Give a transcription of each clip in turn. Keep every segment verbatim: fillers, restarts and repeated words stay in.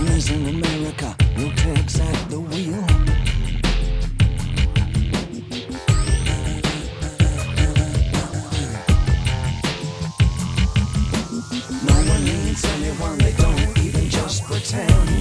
Johnny's in America, no takes at the wheel. No one needs anyone, they don't even just pretend.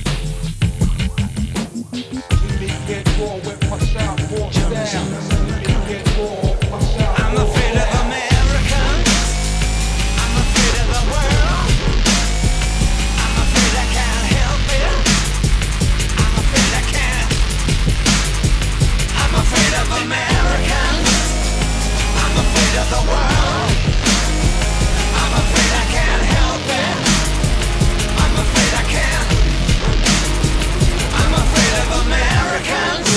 Get raw with my style, more style. Get raw with my style. I'm afraid of America. I'm afraid of the world. I'm afraid I can't help it. I'm afraid I can't. I'm afraid of Americans. I'm afraid of the world. I'm afraid I can't help it. I'm afraid I can't. I'm afraid of Americans.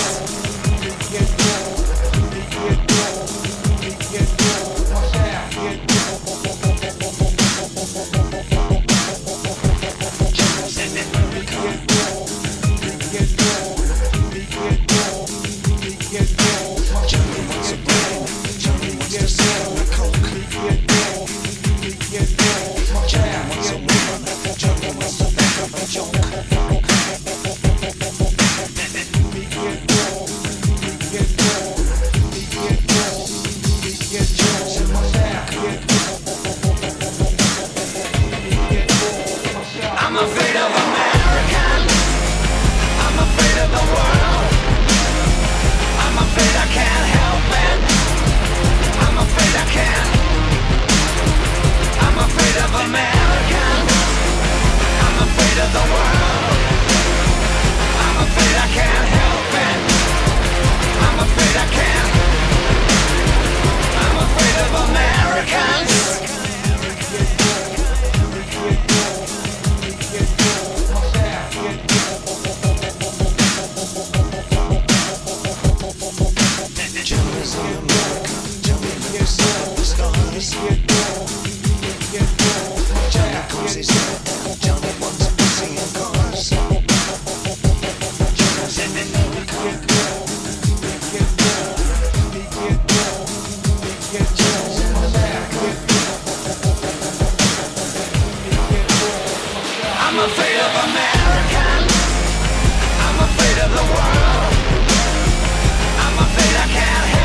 I'm afraid of Americans. I'm afraid of the world. I'm afraid I can't help it. I'm afraid I can't. I'm afraid of Americans. I'm afraid of the world. I'm afraid I can't help it. I'm afraid I can't. I'm afraid of Americans. I'm afraid of Americans. I'm afraid of the world. I'm afraid I can't help it.